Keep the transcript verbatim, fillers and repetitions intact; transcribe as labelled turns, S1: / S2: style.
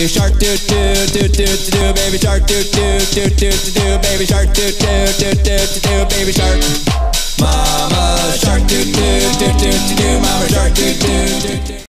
S1: shark do do do do do do, baby shark do do do do do do, baby shark do do do do do do, baby shark. Mama